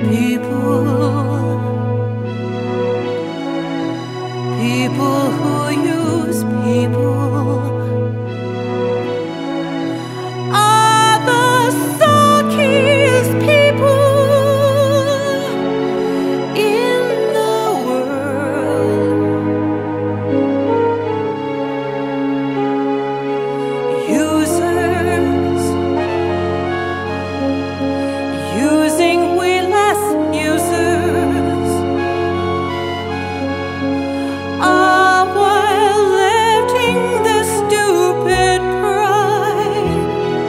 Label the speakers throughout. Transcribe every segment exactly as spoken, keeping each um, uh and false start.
Speaker 1: People, people who use people are the suckiest people in the world. Users, using we less users, are while letting the stupid pride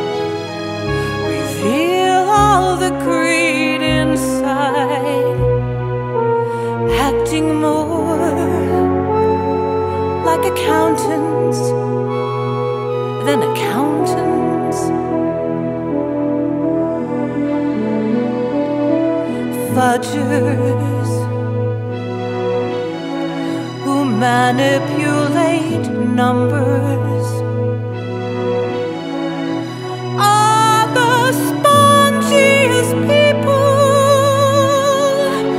Speaker 1: reveal all the greed inside, acting more like accountants than accountants. Fudgers who manipulate numbers are the spongiest people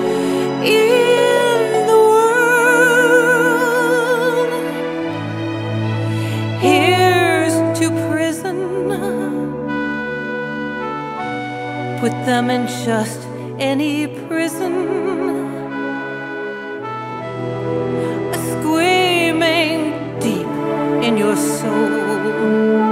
Speaker 1: in the world. Here's to prison, put them in just any prison, screaming deep in your soul.